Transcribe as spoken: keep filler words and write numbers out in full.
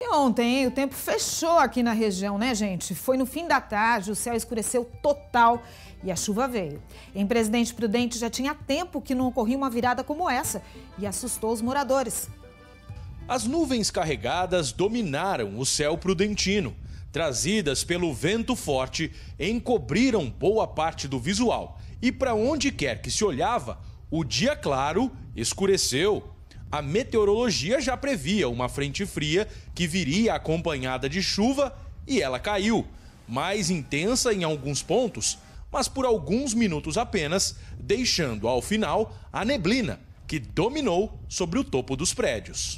E ontem, hein, o tempo fechou aqui na região, né, gente? Foi no fim da tarde, o céu escureceu total e a chuva veio. Em Presidente Prudente já tinha tempo que não ocorria uma virada como essa e assustou os moradores. As nuvens carregadas dominaram o céu prudentino. Trazidas pelo vento forte, encobriram boa parte do visual. E para onde quer que se olhava, o dia claro escureceu. A meteorologia já previa uma frente fria que viria acompanhada de chuva e ela caiu. Mais intensa em alguns pontos, mas por alguns minutos apenas, deixando ao final a neblina que dominou sobre o topo dos prédios.